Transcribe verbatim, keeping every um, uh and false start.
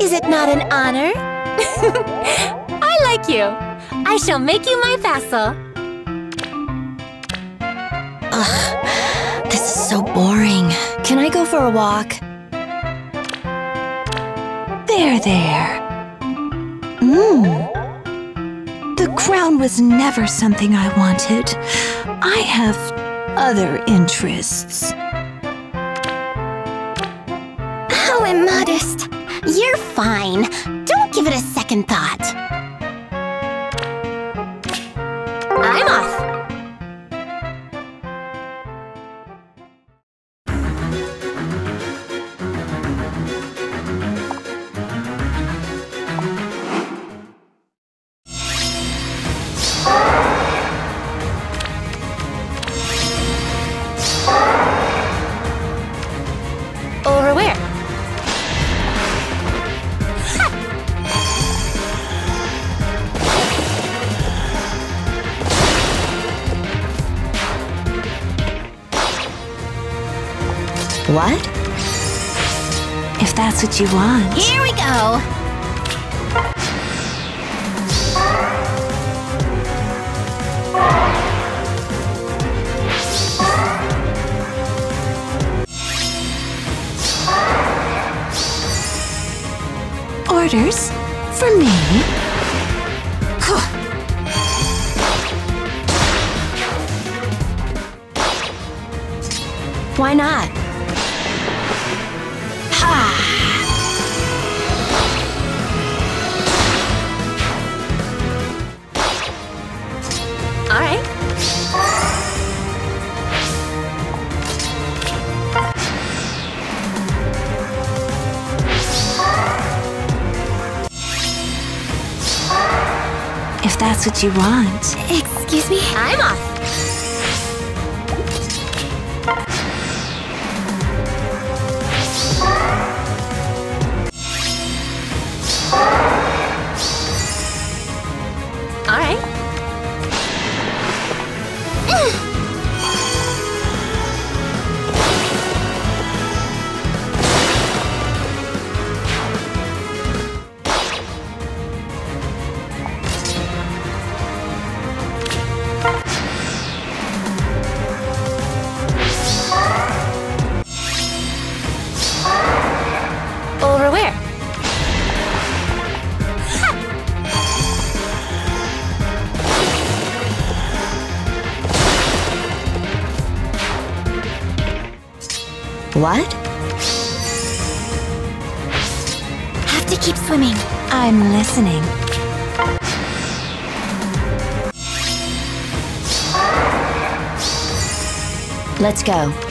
Is it not an honor? I like you. I shall make you my vassal. Ugh, this is so boring. Can I go for a walk? There, there. Mmm. The crown was never something I wanted. I have other interests. How immodest. You're fine. Don't give it a second thought. I'm off. Over where? What? If that's what you want. Here we go. Orders for me? Why not? All right. If that's what you want. Excuse me? I'm off. All right. Over where? What? Have to keep swimming. I'm listening. Let's go.